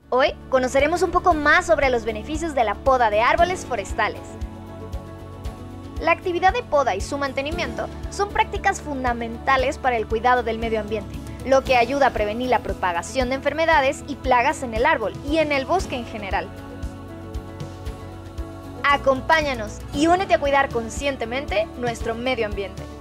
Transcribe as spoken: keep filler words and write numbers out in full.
Hoy conoceremos un poco más sobre los beneficios de la poda de árboles forestales. La actividad de poda y su mantenimiento son prácticas fundamentales para el cuidado del medio ambiente, lo que ayuda a prevenir la propagación de enfermedades y plagas en el árbol y en el bosque en general. Acompáñanos y únete a cuidar conscientemente nuestro medio ambiente.